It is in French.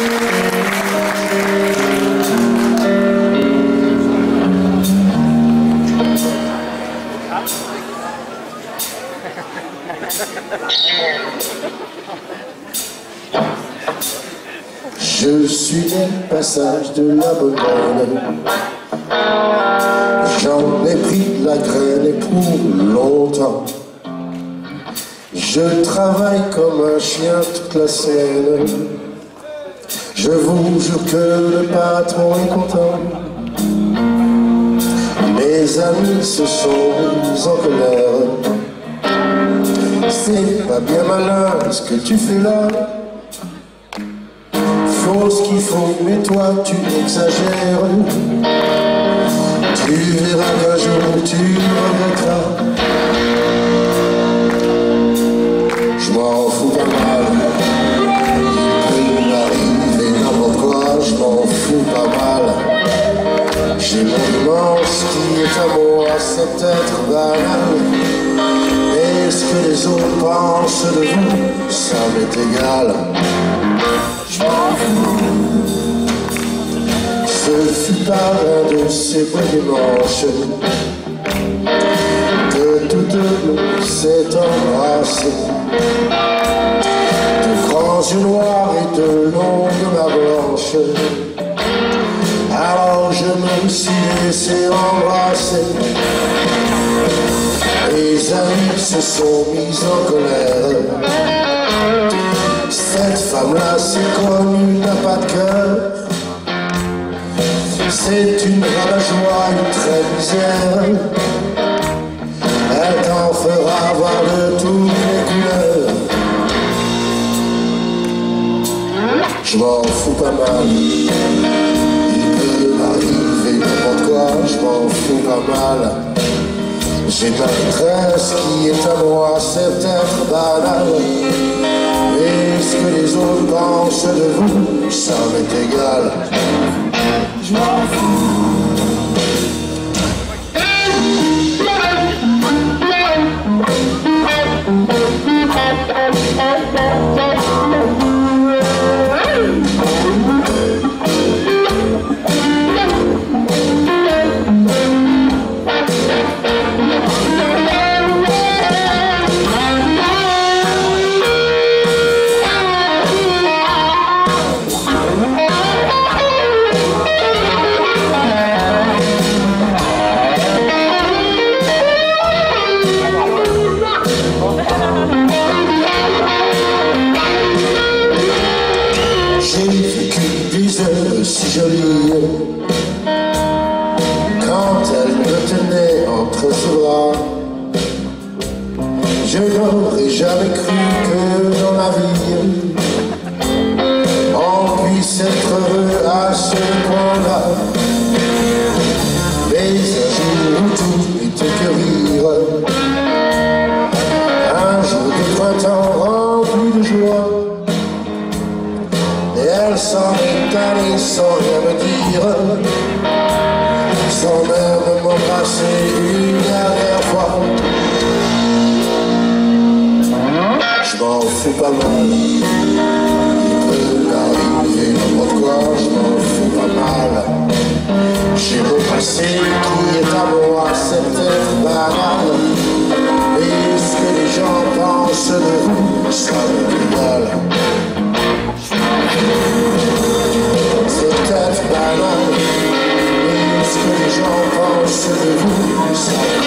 Je suis le passage de la bonne. J'en ai pris la graine et pour longtemps. Je travaille comme un chien toute la semaine. Je vous jure que le patron est content. Mes amis se sont mis en colère. C'est pas bien malin ce que tu fais là. Faut ce qu'il faut, mais toi tu exagères. Tu verras qu'un jour tu regretteras. Je m'en fous pas mal. Il peut m'arriver n'importe quoi, je m'en fous pas mal. J'ai mon immense qui est à moi, c'est peut-être banal. Mais ce que les autres pensent de vous, ça m'est égal. Je m'en fous. Ce fut par un de ces beaux dimanches que toutes nous s'est embrassé. De grands yeux noirs et de longues mains blanches. Alors je me suis laissé embrasser. Les amis se sont mis en colère. Cette femme-là, c'est connu, n'a pas de cœur. C'est une joie, une très misère. Elle t'en fera voir de toutes les couleurs. Je m'en fous pas mal. Il peut m'arriver n'importe quoi, je m'en fous pas mal. J'ai ma maîtresse qui est à moi, c'est peut-être banal. Mais ce que les autres pensent de vous, ça m'est égal. Je m'en fous. Si jolie, quand elle me tenait entre ses bras, je n'aurais jamais cru que dans la vie on puisse être heureux à ce point-là. Mais un jour où tout n'était que rire, un jour de printemps rempli de joie, et elle s'en est allée sans rien me dire, sans même m'embrasser une dernière fois. Je m'en fous pas mal. Il peut arriver n'importe quoi, je m'en fous pas mal. J'ai le passé qui est à moi, c'est peut-être banal. Mais ce que les gens pensent de vous, ça m'est égal. C'est peut-être banal, mais ce que les gens pensent de vous, ça